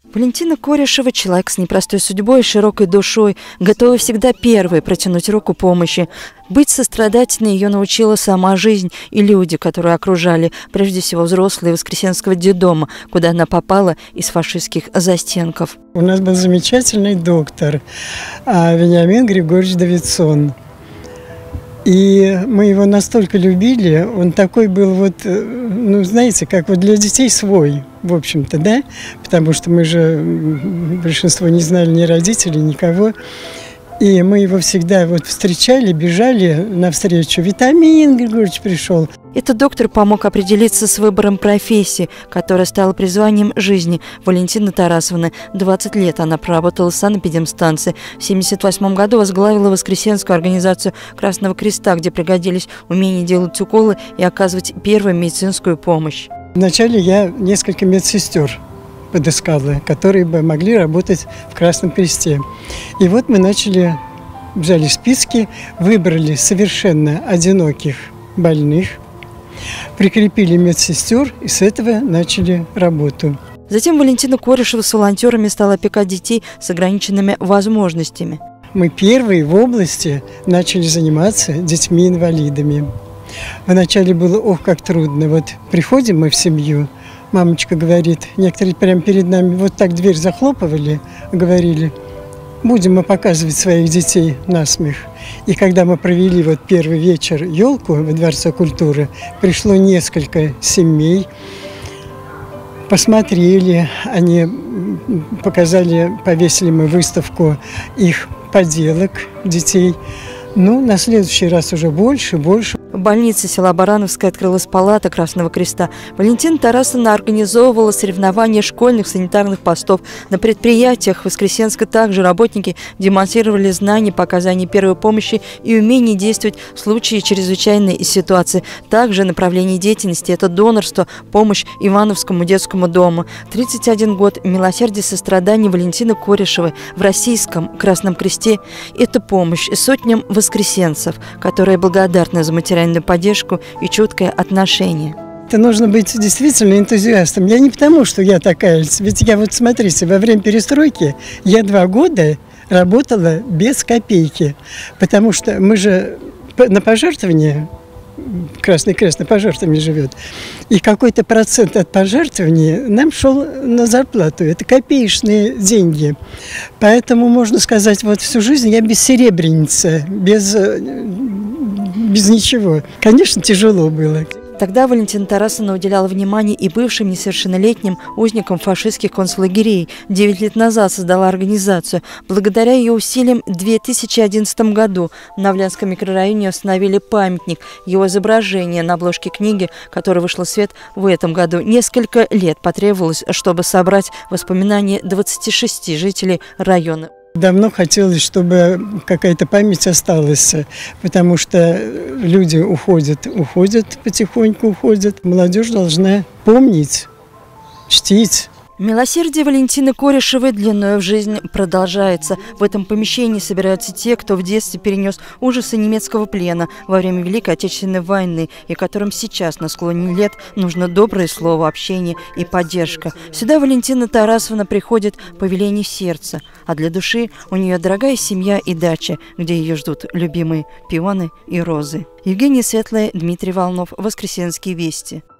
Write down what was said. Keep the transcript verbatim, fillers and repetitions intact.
Валентина Корешева – человек с непростой судьбой и широкой душой, готовый всегда первой протянуть руку помощи. Быть сострадательной ее научила сама жизнь и люди, которые окружали, прежде всего взрослые Воскресенского детдома, куда она попала из фашистских застенков. У нас был замечательный доктор Вениамин Григорьевич Давидсон. И мы его настолько любили, он такой был вот, ну, знаете, как вот для детей свой, в общем-то, да? Потому что мы же, большинство не знали ни родителей, никого. И мы его всегда вот встречали, бежали навстречу. Витамин Григорьевич пришел. Этот доктор помог определиться с выбором профессии, которая стала призванием жизни. Валентина Тарасовна, двадцать лет она проработала в санэпидемстанции. В семьдесят восьмом году возглавила Воскресенскую организацию Красного Креста, где пригодились умение делать уколы и оказывать первую медицинскую помощь. Вначале я несколько медсестер подыскала, которые бы могли работать в Красном Кресте. И вот мы начали, взяли списки, выбрали совершенно одиноких больных, прикрепили медсестер и с этого начали работу. Затем Валентина Корешева с волонтерами стала опекать детей с ограниченными возможностями. Мы первые в области начали заниматься детьми-инвалидами. Вначале было, ох, как трудно. Вот приходим мы в семью, мамочка говорит, некоторые прямо перед нами вот так дверь захлопывали, говорили, будем мы показывать своих детей насмех. И когда мы провели вот первый вечер елку во Дворце культуры, пришло несколько семей, посмотрели, они показали, повесили мы выставку их поделок детей. Ну, на следующий раз уже больше, больше. В больнице села Барановская открылась палата Красного Креста. Валентина Тарасовна организовывала соревнования школьных санитарных постов. На предприятиях Воскресенска также работники демонстрировали знания по оказанию первой помощи и умение действовать в случае чрезвычайной ситуации. Также направление деятельности – это донорство, помощь Ивановскому детскому дому. тридцать один год милосердия и сострадания Валентины Корешевой в Российском Красном Кресте – это помощь сотням воскресенцев, которые благодарны за материальную поддержку и чуткое отношение. Это нужно быть действительно энтузиастом. Я не потому, что я такая. Ведь я вот, смотрите, во время перестройки я два года работала без копейки. Потому что мы же на пожертвования, Красный Крест на пожертвовании живет, и какой-то процент от пожертвований нам шел на зарплату. Это копеечные деньги. Поэтому, можно сказать, вот всю жизнь я бессеребреница, без... без ничего. Конечно, тяжело было. Тогда Валентина Тарасовна уделяла внимание и бывшим несовершеннолетним узникам фашистских концлагерей. Девять лет назад создала организацию. Благодаря ее усилиям в две тысячи одиннадцатом году в Навлянском микрорайоне установили памятник. Его изображение на обложке книги, которая вышла в свет в этом году. Несколько лет потребовалось, чтобы собрать воспоминания двадцати шести жителей района. Давно хотелось, чтобы какая-то память осталась, потому что люди уходят, уходят, потихоньку уходят. Молодежь должна помнить, чтить. Милосердие Валентины Корешевой длиною в жизнь продолжается. В этом помещении собираются те, кто в детстве перенес ужасы немецкого плена во время Великой Отечественной войны, и которым сейчас на склоне лет нужно доброе слово, общение и поддержка. Сюда Валентина Тарасовна приходит по велению сердца, а для души у нее дорогая семья и дача, где ее ждут любимые пионы и розы. Евгения Светлая, Дмитрий Волнов, Воскресенские вести.